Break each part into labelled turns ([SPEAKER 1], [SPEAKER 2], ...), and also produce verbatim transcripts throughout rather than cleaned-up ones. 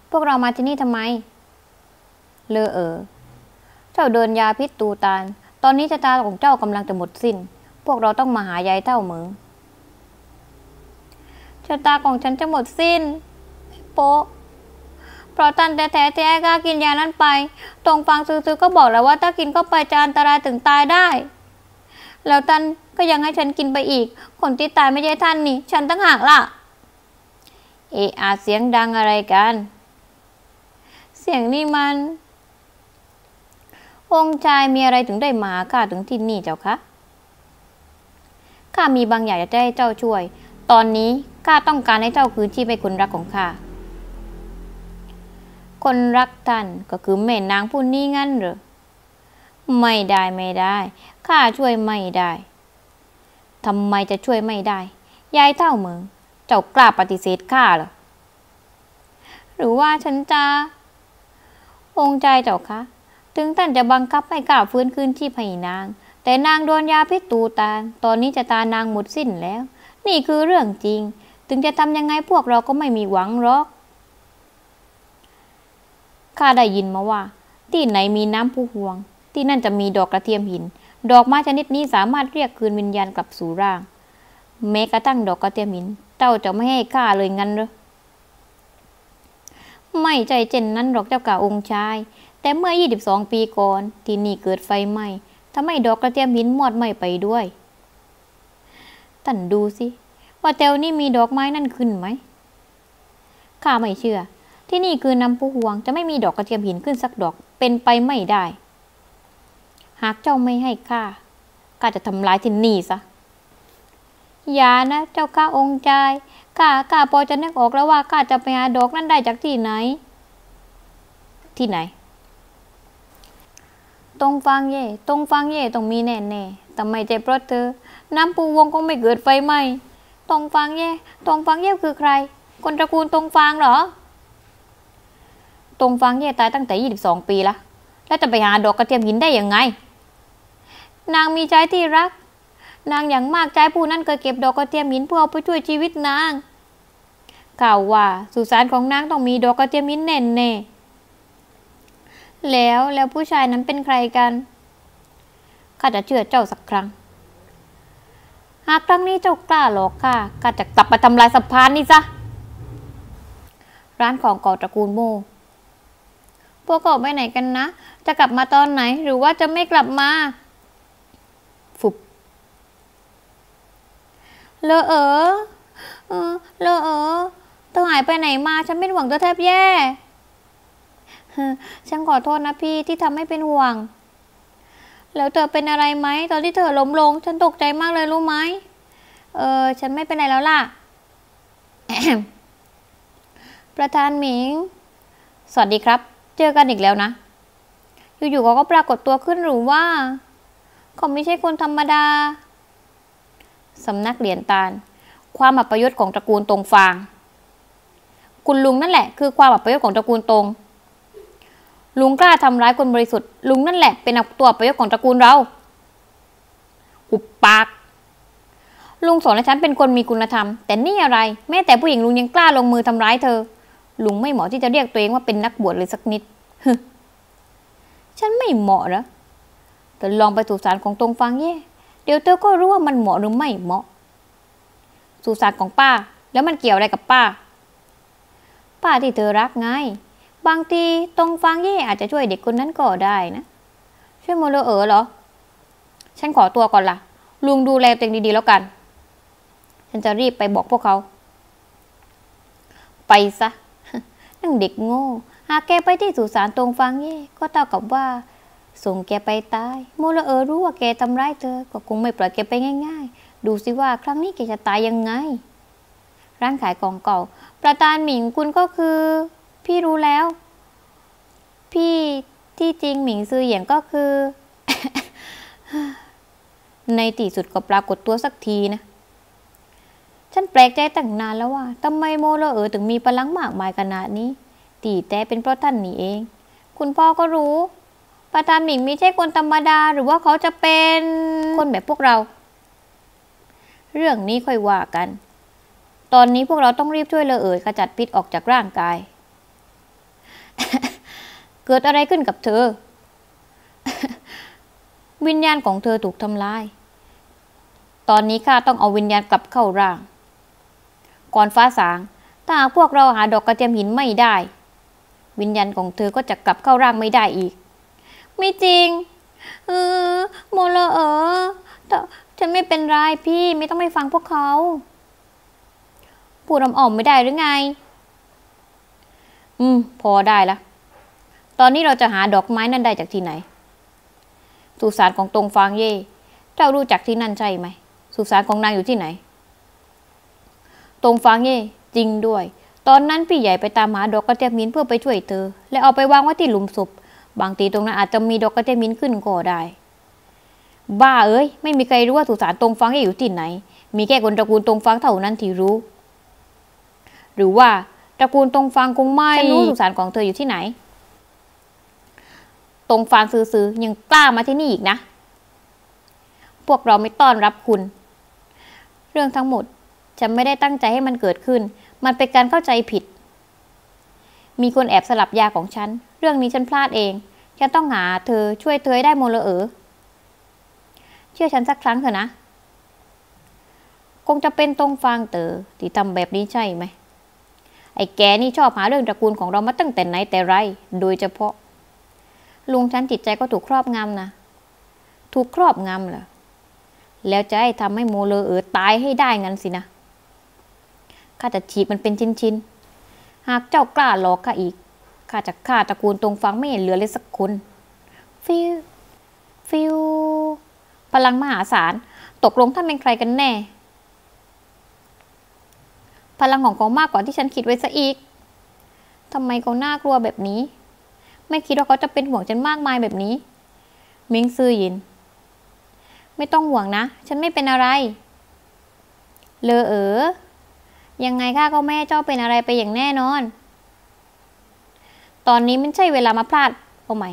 [SPEAKER 1] พวกเรามาที่นี่ทำไมเลอเออเจ้าเดินยาพิษตูตานตอนนี้ชะตาของเจ้ากำลังจะหมดสิ้นพวกเราต้องมาหายายเต้าเหมิงชะตาของฉันจะหมดสิ้นโป๊ะเพราะท่านแต่แท้ที่ไอ้กล้ากินยานั้นไปตรงฟังซื้อๆก็บอกแล้วว่าถ้ากินเข้าไปจะอันตรายถึงตายได้แล้วท่านก็ยังให้ฉันกินไปอีกคนที่ตายไม่ใช่ท่านนี่ฉันตั้งหากล่ะเอะอาเสียงดังอะไรกันเสียงนี่มันองค์ชายมีอะไรถึงได้มาข้าถึงที่นี่เจ้าคะข้ามีบางอย่างจะให้เจ้าช่วยตอนนี้ข้าต้องการให้เจ้าคืนชีพให้คนรักของข้าคนรักท่านก็คือแม่นางผู้นี้งั้นเหรอไม่ได้ไม่ได้ข้าช่วยไม่ได้ทำไมจะช่วยไม่ได้ยายเท่าเมืองเจ้ากล้าปฏิเสธข้าเหรอหรือว่าฉันจะองค์ใจเจ้าคะถึงท่านจะบังคับให้ข้าฟื้นคืนชีพให้นางแต่นางโดนยาพิษตูตานตอนนี้จะตานางหมดสิ้นแล้วนี่คือเรื่องจริงถึงจะทำยังไงพวกเราก็ไม่มีหวังหรอกข้าได้ยินมาว่าที่ไหนมีน้ำพุหวงที่นั่นจะมีดอกกระเทียมหินดอกไม้ชนิดนี้สามารถเรียกคืนวิญญาณกลับสู่ร่างแม้กระทั่งดอกกระเทียมหินเจ้าจะไม่ให้ข้าเลยงั้นเหรอไม่ใจเจนนั้นหรอกเจ้าก่าองค์ชายแต่เมื่อยี่สิบสองปีก่อนที่นี่เกิดไฟไหม้ทำให้ดอกกระเทียมหินมอดไหม้ไปด้วยท่านดูสิว่าแถวนี้มีดอกไม้นั่นขึ้นไหมข้าไม่เชื่อที่นี่คือน้ำพุหวงจะไม่มีดอกกระเทียมหินขึ้นสักดอกเป็นไปไม่ได้หากเจ้าไม่ให้ข้าข้าจะทำลายที่นี่ซะอย่านะเจ้าข้าองค์ชายข้าข้าพอจะนึกออกแล้วว่าข้าจะไปหาดอกนั้นได้จากที่ไหนที่ไหนตรงฟังเย่ตรงฟังเย่ต้องมีแน่แน่แต่ไม่ใช่เพราะเธอน้ำพุหวงคงไม่เกิดไฟไหม้ตรงฟังเย่ตรงฟังเย่คือใครคนตระกูลตรงฟังเหรอตรงฟังเย่ตายตั้งแต่ยี่สิบสองปีละแล้วจะไปหาดอกกระเทียมหินได้ยังไงนางมีใจที่รักนางอย่างมากใจผู้นั้นเคยเก็บดอกกระเทียมหินเพื่อเอาไปช่วยชีวิตนางข่าวว่าสุสานของนางต้องมีดอกกระเทียมหินแน่แน่แล้วแล้วผู้ชายนั้นเป็นใครกันข้าจะเชื่อเจ้าสักครั้งหากครั้งนี้เจ้ากล้าหลอกข้าข้าจะกลับมาทำลายสะพานนี่ซะร้านของเก่าตระกูลโมพวกเขาไปไหนกันนะจะกลับมาตอนไหนหรือว่าจะไม่กลับมาฟุบเลอเออเออเลอเออเธอหายไปไหนมาฉันเป็นห่วงเธอแทบแย่ฉันขอโทษนะพี่ที่ทำให้เป็นห่วงแล้วเธอเป็นอะไรไหมตอนที่เธอล้มลงฉันตกใจมากเลยรู้ไหมเออฉันไม่เป็นไรแล้วล่ะ ประธานหมิงสวัสดีครับเจอกันอีกแล้วนะอยู่ๆเขาก็ปรากฏตัวขึ้นหรือว่าเขาไม่ใช่คนธรรมดาสำนักเหรียญตาลความอัปยศของตระกูลตงฟางคุณลุงนั่นแหละคือความอัปยศของตระกูลตงลุงกล้าทำร้ายคนบริสุทธิ์ลุงนั่นแหละเป็นตัวอัปยศของตระกูลเราหุบปากลุงสอนให้ฉันเป็นคนมีคุณธรรมแต่นี่อะไรแม้แต่ผู้หญิงลุงยังกล้าลงมือทำร้ายเธอลุงไม่เหมาะที่จะเรียกตัวเองว่าเป็นนักบวชเลยสักนิดฉันไม่เหมาะเหรอแต่ลองไปสุสานของตรงฟังเย่เดี๋ยวเธอก็รู้ว่ามันเหมาะหรือไม่เหมาะสุสานของป้าแล้วมันเกี่ยวอะไรกับป้าป้าที่เธอรักไงบางทีตรงฟังเย่อาจจะช่วยเด็กคนนั้นก็ได้นะช่วยโมเลเออเหรอฉันขอตัวก่อนล่ะลุงดูแลตัวเองดีๆแล้วกันฉันจะรีบไปบอกพวกเขาไปซะนั่งเด็กโง่หากแกไปที่สุสานตรงฟังเย่ก็เท่ากับว่าส่งแกไปตายโมเลเออรู้ว่าแกทำร้ายเธอก็คงไม่ปล่อยแกไปง่ายๆดูสิว่าครั้งนี้แกจะตายยังไงร้านขายของเก่าประธานหมิงคุณก็คือพี่รู้แล้วพี่ที่จริงหมิงซือเหยียนก็คือ ในที่สุดก็ปรากฏตัวสักทีนะฉันแปลกใจตั้งนานแล้วว่าทำไมโมเลเออถึงมีพลังมากมายขนาดนี้ตีแต่เป็นเพราะท่านนี่เองคุณพ่อก็รู้ประธานหมิงไม่ใช่คนธรรมดาหรือว่าเขาจะเป็นคนแบบพวกเราเรื่องนี้ค่อยว่ากันตอนนี้พวกเราต้องรีบช่วยเลอเอ๋ยขจัดพิษออกจากร่างกายเกิดอะไรขึ้นกับเธอ วิญญาณของเธอถูกทำลายตอนนี้ข้าต้องเอาวิญญาณกลับเข้าร่างก่อนฟ้าสางถ้าหากพวกเราหาดอกกระเทียมหินไม่ได้วิญญาณของเธอก็จะกลับเข้าร่างไม่ได้อีกไม่จริงเออโมเลเออฉันไม่เป็นไรพี่ไม่ต้องไปฟังพวกเขาพูดอ่อมๆไม่ได้หรือไงอืมพอได้ละตอนนี้เราจะหาดอกไม้นั่นได้จากที่ไหนสุสานของตงฟางเย่เจ้ารู้จักที่นั่นใช่ไหมสุสานของนางอยู่ที่ไหนตงฟางเย่จริงด้วยตอนนั้นพี่ใหญ่ไปตามหาดอกกระเทียมหินเพื่อไปช่วยเธอและเอาไปวางไว้ที่หลุมศพบางทีตรงนั้นอาจจะมีดอกกระเทียมหินขึ้นก็ได้บ้าเอ้ยไม่มีใครรู้ว่าสุสานตงฟางเย่อยู่ที่ไหนมีแค่คนตระกูลตงฟางเท่านั้นที่รู้หรือว่าตระกูลตงฟางคงไม่ฉันรู้สุสานของเธออยู่ที่ไหนตงฟางซื้อๆยังกล้ามาที่นี่อีกนะพวกเราไม่ต้อนรับคุณเรื่องทั้งหมดฉันไม่ได้ตั้งใจให้มันเกิดขึ้นมันเป็นการเข้าใจผิดมีคนแอบสลับยาของฉันเรื่องนี้ฉันพลาดเองฉันต้องหาเธอช่วยเธอให้ได้โมเลเออเชื่อฉันสักครั้งเถอะนะคงจะเป็นตงฟางเต๋อที่ทำแบบนี้ใช่ไหมไอ้แกนี่ชอบหาเรื่องตระกูลของเรามาตั้งแต่ไหนแต่ไรโดยเฉพาะลุงฉันจิตใจก็ถูกครอบงำนะถูกครอบงำเหรอแล้วจะให้ทำให้โมเลเออตายให้ได้งั้นสินะข้าจะฉีกมันเป็นชิ้นๆหากเจ้ากล้าหลอกข้าอีกข้าจะฆ่าตระกูลตรงฟังไม่เห็นเหลือเลยสักคนฟิวฟิวพลังมหาศาลตกลงท่านเป็นใครกันแน่พลังของเขามากกว่าที่ฉันคิดไว้ซะอีกทำไมเขาน่ากลัวแบบนี้ไม่คิดว่าเขาจะเป็นห่วงฉันมากมายแบบนี้มิงซือหยินไม่ต้องห่วงนะฉันไม่เป็นอะไรเลอเอ๋อยังไงข้าก็ไม่ให้เจ้าเป็นอะไรไปอย่างแน่นอนตอนนี้ไม่ใช่เวลามาพลาดโอ้ไม่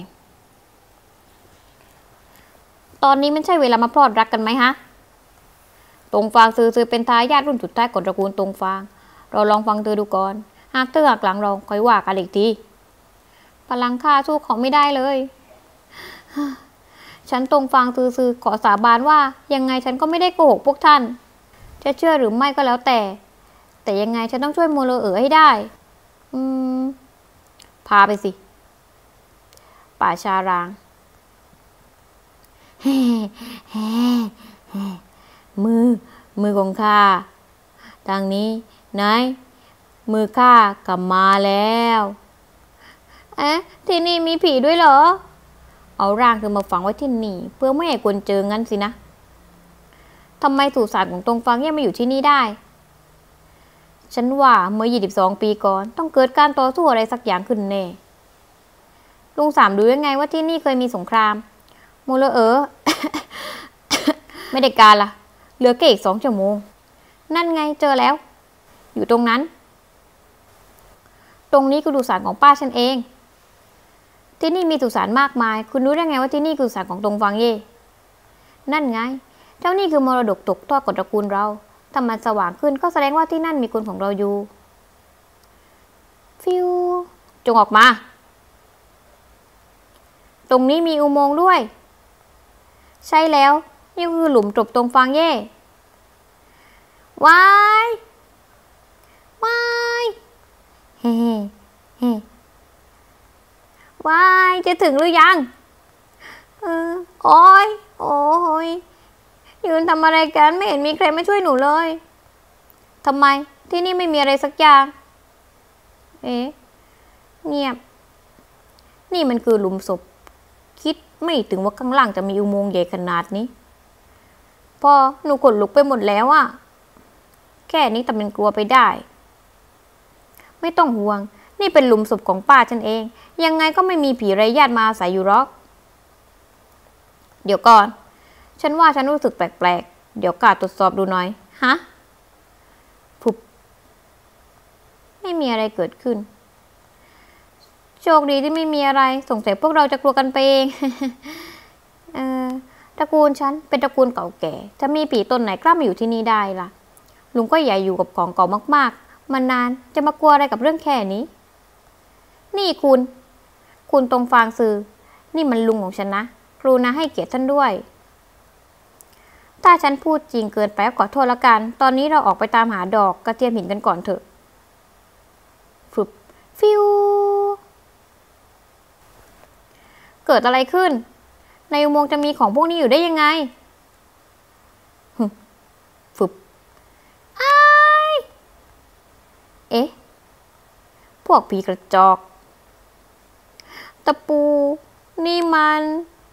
[SPEAKER 1] ตอนนี้ไม่ใช่เวลามาพลอดรักกันไหมฮะตงฟางซื้อๆเป็นทายาทรุ่นสุดท้ายของตระกูลตงฟางเราลองฟังเธอดูก่อนหากเธอหักหลังเราค่อยว่ากันอีกทีพลังข้าสู้เขาไม่ได้เลยฉันตรงฟังซื่อๆขอสาบานว่ายังไงฉันก็ไม่ได้โกหกพวกท่านจะเชื่อหรือไม่ก็แล้วแต่แต่ยังไงฉันต้องช่วยโมเลเออให้ได้อืมพาไปสิป่าชารางมือมือของข้าทางนี้ไหนมือข้ากลับมาแล้วเอ๊ะที่นี่มีผีด้วยเหรอเอาร่างเธอมาฝังไว้ที่นี่เพื่อไม่ให้คนเจองั้นสินะทำไมสุสานของตรงฟังยังมาอยู่ที่นี่ได้ฉันว่าเมื่อยี่สิบสองปีก่อนต้องเกิดการต่อสู้อะไรสักอย่างขึ้นแน่ลุงสามรู้ยังไงว่าที่นี่เคยมีสงครามโมเลเออ ไม่ได้การละเหลือแค่อีกสองชั่วโมงนั่นไงเจอแล้วอยู่ตรงนั้นตรงนี้คือสุสานของป้าฉันเองที่นี่มีสุสานมากมายคุณรู้ได้ไงว่าที่นี่คือสุสานของตงฟางเย่นั่นไงเจ้านี่คือมรดกตกทอดของตระกูลเราถ้ามันสว่างขึ้นก็แสดงว่าที่นั่นมีคนของเราอยู่ฟิวจงออกมาตรงนี้มีอุโมงค์ด้วยใช่แล้วนี่คือหลุมศพตงฟางเย่ว้ายว้ายเฮ้เฮ้ว้ายจะถึงหรือยังเออโอ้ยโอ้ยยืนทำอะไรกันไม่เห็นมีใครมาช่วยหนูเลยทำไมที่นี่ไม่มีอะไรสักอย่างเอ๊ะเงียบนี่มันคือหลุมศพคิดไม่ถึงว่าข้างล่างจะมีอุโมงค์ใหญ่ขนาดนี้พอหนูขนลุกไปหมดแล้วอะแค่นี้ทำเป็นกลัวไปได้ไม่ต้องห่วงนี่เป็นหลุมศพของป้าฉันเองยังไงก็ไม่มีผีไร้ญาติมาอาศัยอยู่หรอกเดี๋ยวก่อนฉันว่าฉันรู้สึกแปลกๆเดี๋ยวกาตรวจสอบดูหน่อยฮะผุบไม่มีอะไรเกิดขึ้นโชคดีที่ไม่มีอะไรสงสัยพวกเราจะกลัวกันไปเอง เออตระกูลฉันเป็นตระกูลเก่าแก่จะมีผีตนไหนกล้ามาอยู่ที่นี่ได้ล่ะลุงก็ใหญ่อยู่กับของเก่ามากๆมานานจะมากลัวอะไรกับเรื่องแค่นี้นี่คุณคุณตรงฟางซือนี่มันลุงของฉันนะกรุณาให้เกียรติท่านด้วยถ้าฉันพูดจริงเกินไปก็ขอโทษละกันตอนนี้เราออกไปตามหาดอกกระเทียมหินกันก่อนเถอะฟึบฟิวเกิดอะไรขึ้นในอุโมงค์จะมีของพวกนี้อยู่ได้ยังไงฟึบอ้ายเอ๊ะพวกผีกระจอกตะปูนี่มัน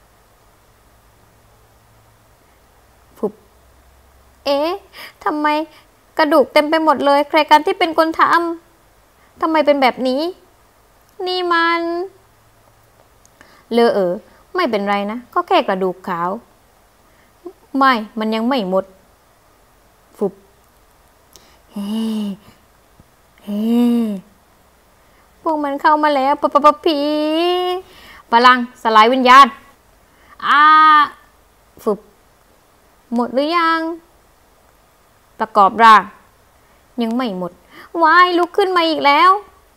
[SPEAKER 1] ฟึบเอ๊ะทำไมกระดูกเต็มไปหมดเลยใครกันที่เป็นคนทำทำไมเป็นแบบนี้นี่มันเลอะเออไม่เป็นไรนะก็แค่กระดูกขาวไม่มันยังไม่หมดฟุบเฮ้เฮ้พวกมันเข้ามาแล้วปะปะปะผีพลังสลายวิญญาณอ่าฟุบหมดหรือยังประกอบร่างยังไม่หมดวายลุกขึ้นมาอีกแล้ว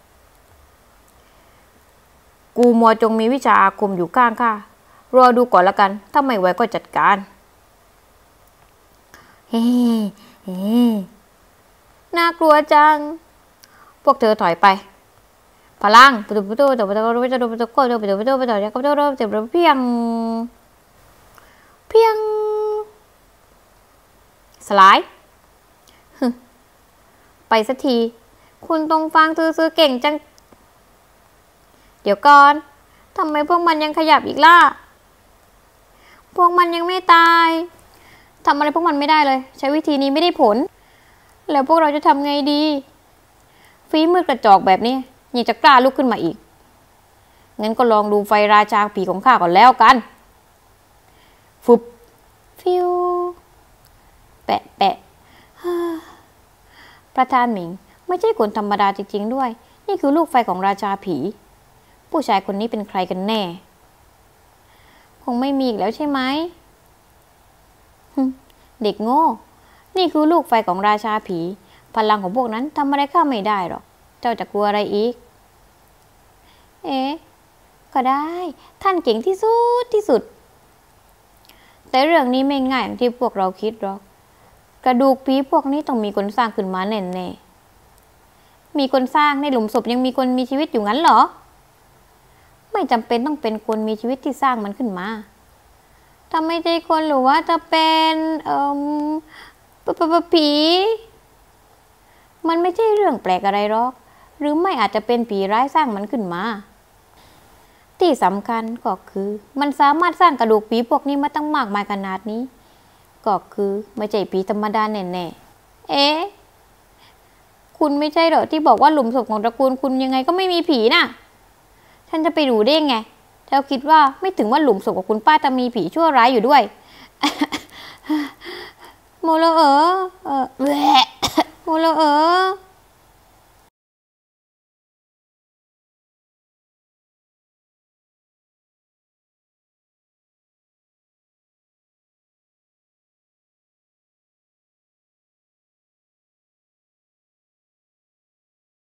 [SPEAKER 1] กูมัวจงมีวิชาอาคมอยู่ข้างข้ารอดูก่อนละกันถ้าไม่ไหวก็จัดการเฮ้เฮ้น่ากลัวจังพวกเธอถอยไปพลังประตูประตูประตูประตูประตูประตูประตูประตูประตูประตูประตูประตูประตูเพียงเพียงสลายไปสักทีคุณตรงฟังซื้อเก่งจังเดี๋ยวก่อนทำไมพวกมันยังขยับอีกล่ะพวกมันยังไม่ตายทำอะไรพวกมันไม่ได้เลยใช้วิธีนี้ไม่ได้ผลแล้วพวกเราจะทำไงดีฝีมือกระจอกแบบนี้ยังจะกล้าลุกขึ้นมาอีกงั้นก็ลองดูไฟราชาผีของข้าก่อนแล้วกันฟุบฟิวแปะแปะประธานหมิงไม่ใช่คนธรรมดาจริงๆด้วยนี่คือลูกไฟของราชาผีผู้ชายคนนี้เป็นใครกันแน่คงไม่มีอีกแล้วใช่ไหมเด็กโง่นี่คือลูกไฟของราชาผีพลังของพวกนั้นทำอะไรข้าไม่ได้หรอกเจ้าจะกลัวอะไรอีกเอ๊ะก็ได้ท่านเก่งที่สุดที่สุดแต่เรื่องนี้ไม่ง่ายอย่างที่พวกเราคิดหรอกกระดูกผีพวกนี้ต้องมีคนสร้างขึ้นมาแน่ๆมีคนสร้างในหลุมศพยังมีคนมีชีวิตอยู่งั้นเหรอไม่จำเป็นต้องเป็นคนมีชีวิตที่สร้างมันขึ้นมาถ้าไม่ใช่คนหรือว่าจะเป็นเอ่อปะปะปะผีมันไม่ใช่เรื่องแปลกอะไรหรอกหรือไม่อาจจะเป็นผีร้ายสร้างมันขึ้นมาที่สำคัญก็คือมันสามารถสร้างกระดูกผีพวกนี้มาตั้งมากมายขนาดนี้ก็คือไม่ใช่ผีธรรมดาแน่ๆเอ๊ะคุณไม่ใช่เหรอที่บอกว่าหลุมศพของตระกูลคุณยังไงก็ไม่มีผีน่ะฉันจะไปรู้ได้ไงเธอคิดว่าไม่ถึงว่าหลุมศพของคุณป้าจะมีผีชั่วร้ายอยู่ด้วยโมโลเออเออโมโลเออ